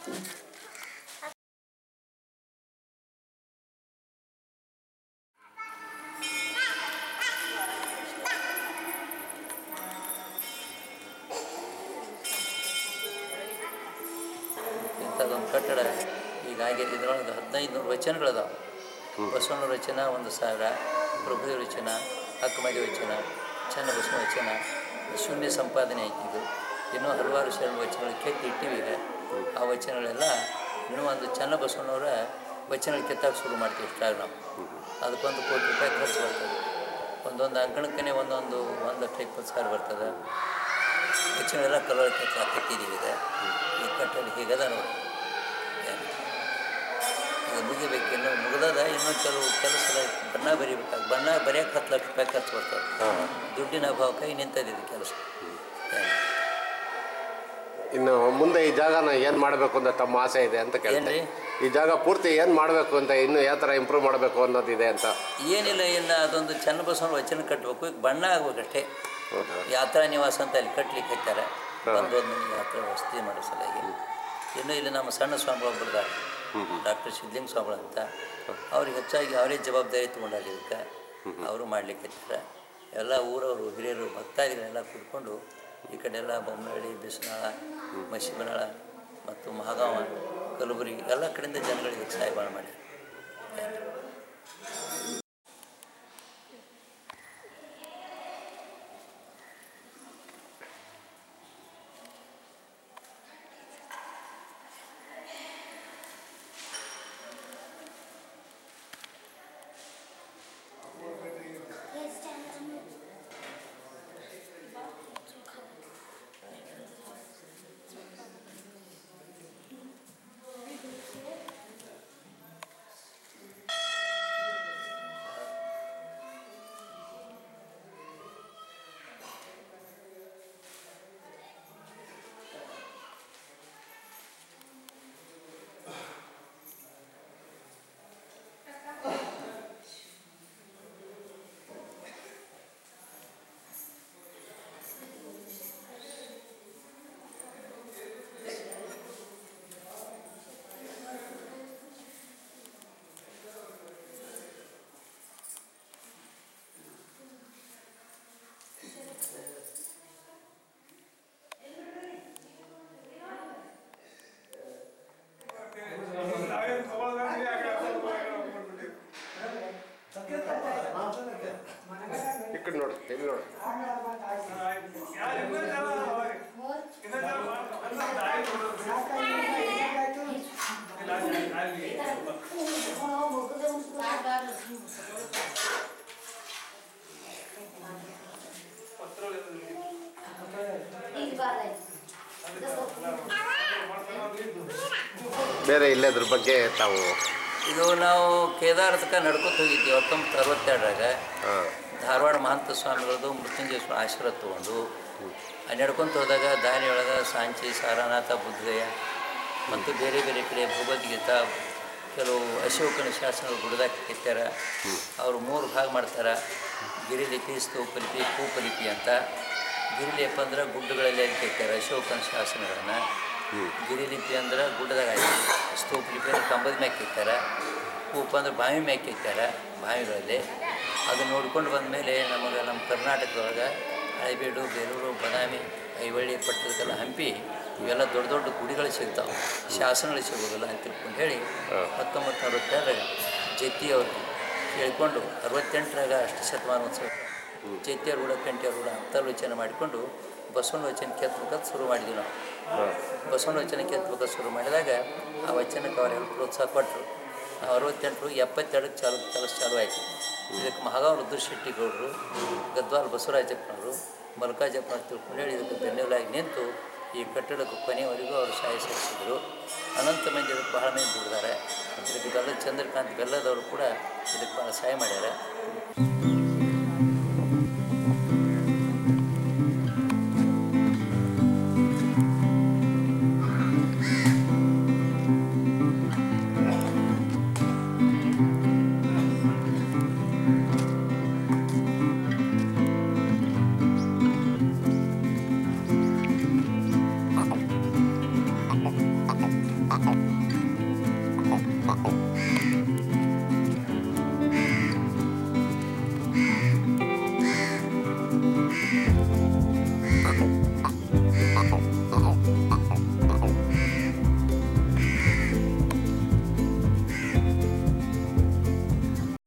ಇಂಥದ್ದೊಂದು ಕಟ್ಟಡ ಈಗಾಗೈತೆ. ಇದರೊಳಗೆ 1500 ವಚನಗಳದಾವೆ. ಬಸವಣ್ಣವ್ರ ವಚನ 1000, ಪ್ರಭುದೇವ್ರ ವಚನ, ಅಕ್ಕಮದಿ ವಚನ, ಚನ್ನಬಸವ ವಚನ, ಶೂನ್ಯ ಸಂಪಾದನೆ ಐತಿದ್ದು. ಇನ್ನೂ ಹಲವಾರು ಶರಣ ವಚನಗಳು ಕೆತ್ತಿ ಇಟ್ಟಿವೀಗ. ಆ ವಚನಗಳೆಲ್ಲ ಇನ್ನೂ ಒಂದು ಚನ್ನಬಸವಣ್ಣವರ ವಚನಗಳು ಕೆತ್ತಾಗ ಶುರು ಮಾಡ್ತೀವಿ ಇಷ್ಟಾಗ ನಾವು. ಅದಕ್ಕೊಂದು ₹1 ಕೋಟಿ ಖರ್ಚು ಬರ್ತದೆ. ಒಂದೊಂದು ಅಂಕಣಕ್ಕೇ 1,20,000 ಬರ್ತದೆ. ವಚನಗಳೆಲ್ಲ ಕಲರ್ ಕೆತ್ತಿದ್ದೀವಿ ಈಗ. ಈ ಕಟ್ಟಡ ಹೀಗದ ನೋಡಿ. ಈಗ ಮುಗಿಬೇಕು, ಇನ್ನೂ ಮುಗಿದದ. ಇನ್ನೂ ಕೆಲವು ಕೆಲಸದ ಬಣ್ಣ ಬರಿಬೇಕಾಗಿ, ಬಣ್ಣ ಬರೆಯೋಕೆ ₹10 ಲಕ್ಷ ಖರ್ಚು ಬರ್ತದೆ. ದುಡ್ಡಿನ ಅಭಾವಕ್ಕಾಗಿ ನಿಂತದಿದೆ ಕೆಲಸ. ಇನ್ನು ಮುಂದೆ ಈ ಜಾಗನ ಏನು ಮಾಡಬೇಕು ಅಂತ ತಮ್ಮ ಆಸೆ ಇದೆ ಅಂತ ಕೇಳ್ರಿ. ಈ ಜಾಗ ಪೂರ್ತಿ ಏನು ಮಾಡಬೇಕು ಅಂತ, ಇನ್ನು ಯಾವ ಥರ ಇಂಪ್ರೂವ್ ಮಾಡಬೇಕು ಅನ್ನೋದಿದೆ ಅಂತ? ಏನಿಲ್ಲ, ಇನ್ನು ಅದೊಂದು ಚನ್ನಬಸವನ ವಚನ ಕಟ್ಟಬೇಕು. ಈಗ ಬಣ್ಣ ಆಗ್ಬೇಕಷ್ಟೇ. ಯಾತ್ರಾ ನಿವಾಸ ಅಂತ ಅಲ್ಲಿ ಕಟ್ಲಿಕ್ಕೆ ಹಚ್ಚಾರೆ. ಒಂದೊಂದು ಯಾತ್ರಾ ವಸತಿ ಮಾಡೋ ಸಲುವಾಗಿ. ಇನ್ನು ಇಲ್ಲಿ ನಮ್ಮ ಸಣ್ಣ ಸ್ವಾಮಿಗಳು ಒಬ್ಬರಿದ್ದಾರೆ, ಡಾಕ್ಟರ್ ಸಿದ್ಧಲಿಂಗ ಸ್ವಾಮಿಗಳು ಅಂತ. ಅವ್ರಿಗೆ ಹೆಚ್ಚಾಗಿ ಅವರೇ ಜವಾಬ್ದಾರಿ ತೊಗೊಂಡಾಗ ಇದಕ್ಕೆ ಅವರು ಮಾಡಲಿಕ್ಕೆ ಹಚ್ಚಾರೆ. ಎಲ್ಲ ಊರವರು ಹಿರಿಯರು ಭಕ್ತಾದಿಗಳೆಲ್ಲ ಕೂತ್ಕೊಂಡು ಈ ಕಡೆ ಎಲ್ಲ ಬೊಮ್ಮನಹಳ್ಳಿ, ಬಿಸನಾಳ, ಮಶಿಬನಾಳ ಮತ್ತು ಮಹಾಗಾವ, ಕಲಬುರಗಿ ಎಲ್ಲ ಕಡೆಯಿಂದ ಜನಗಳಿಗೆ ಸಹಾಯ ಮಾಡಿ. ಬೇರೆ ಇಲ್ಲದ್ರ ಬಗ್ಗೆ ತಾವು ಇದು ನಾವು ಕೇದಾರತಕ್ಕ ನಡ್ಕೊತ ಹೋಗಿದ್ವಿ 1962ರಾಗ. ಧಾರವಾಡ ಮಹಂತ ಸ್ವಾಮಿಗಳದ್ದು ಮೃತ್ಯುಂಜಯ ಆಶೀರ್ವಾದ ತೊಗೊಂಡು ನಡ್ಕೊತ ಹೋದಾಗ ದಾರಿಯೊಳಗೆ ಸಾಂಚಿ, ಸಾರನಾಥ, ಬುದ್ಧಗಯ ಮತ್ತು ಬೇರೆ ಬೇರೆ ಕಡೆ ಭಗವದ್ಗೀತಾ, ಕೆಲವು ಅಶೋಕನ ಶಾಸನಗಳು ಗುಡ್ದಾಗ ಕೆತ್ತಾರ. ಅವರು 3 ಭಾಗ ಮಾಡ್ತಾರೆ: ಗಿರಿಲಿಪಿ, ಸ್ತೂಪಲಿಪಿ, ಕೂಪಲಿಪಿ ಅಂತ. ಗಿರಿಲಿಪಿ ಅಂದ್ರೆ ಗುಡ್ಡಗಳಲ್ಲಿ ಅಲ್ಲಿ ಕೆತ್ತಾರೆ ಅಶೋಕನ ಶಾಸನಗಳನ್ನು. ಗಿರಿಲಿಪಿ ಅಂದ್ರೆ ಗುಡ್ಡದಾಗ ಆಯ್ತು. ಸ್ತೂಪಲಿಪಿ ಅಂದ್ರೆ ಕಂಬದ ಮ್ಯಾಗ ಕೆತ್ತಾರೆ. ಕೂಪ ಅಂದ್ರೆ ಬಾವಿ ಮ್ಯಾಗ ಕೆತ್ತಾರೆ, ಬಾವಿಗಳಲ್ಲಿ. ಅದನ್ನು ನೋಡ್ಕೊಂಡು ಬಂದಮೇಲೆ ನಮಗೆ ನಮ್ಮ ಕರ್ನಾಟಕದೊಳಗೆ ಹಳೆಬೀಡು, ಬೇಲೂರು, ಬದಾಮಿ, ಐವಳ್ಳಿ, ಪಟ್ಟದಕಲ್ಲ, ಹಂಪಿ ಇವೆಲ್ಲ ದೊಡ್ಡ ದೊಡ್ಡ ಗುಡಿಗಳು ಸಿಗ್ತಾವೆ, ಶಾಸನಗಳು ಸಿಗೋದಿಲ್ಲ ಅಂತ ತಿಳ್ಕೊಂಡು ಹೇಳಿ 1962ರಾಗ ಜತ್ತಿ ಅವ್ರಿಗೆ ಕೇಳಿಕೊಂಡು 68ರಾಗ ಅಷ್ಟು ಶತಮಾನೋತ್ಸವ ಜತ್ತಿಯವ್ರ ಕೂಡ ಕಂಟಿಯವ್ರ ಕೂಡ ಅಂತರ್ವಚನ ಮಾಡಿಕೊಂಡು ಬಸವನ ವಚನ ಕೆತ್ತಬೇಕಂತ ಶುರು ಮಾಡಿದ್ವಿ ನಾವು. ಬಸವನ ವಚನ ಕೆತ್ತಬೇಕಂತ ಶುರು ಮಾಡಿದಾಗ ಆ ವಚನಕ್ಕೆ ಅವರೆಲ್ಲ ಪ್ರೋತ್ಸಾಹ ಕೊಟ್ಟರು. 68 72ಕ್ಕೆ ಕೆಲಸ ಚಾಲು ಆಯಿತು. ಇದಕ್ಕೆ ಮಹಾಗಾವ್ ರುದ್ರಶೆಟ್ಟಿ ಗೌಡರು, ಗದ್ವಾಲ್ ಬಸವರಾಜಪ್ಪನವರು, ಮಲ್ಕಾಜಪ್ಪನ ತಿಳ್ಕೊಂಡು ಹೇಳಿ ಇದಕ್ಕೆ ಬೆನ್ನೆಲುಬಾಗಿ ನಿಂತು ಈ ಕಟ್ಟಡಕ್ಕೆ ಕೊನೆಯವರೆಗೂ ಅವರು ಸಹಾಯ ಸಲ್ಲಿಸಿದರು. ಅನಂತ ಮಂದಿ ಇದಕ್ಕೆ ಬಹಳ ಮಂದಿ ದುಡಿದಾರೆ. ಇದಕ್ಕೆ ಬೆಲ್ಲ ಚಂದ್ರಕಾಂತ್ ಬೆಲ್ಲದವರು ಕೂಡ ಇದಕ್ಕೆ ಭಾಳ ಸಹಾಯ ಮಾಡ್ಯಾರ.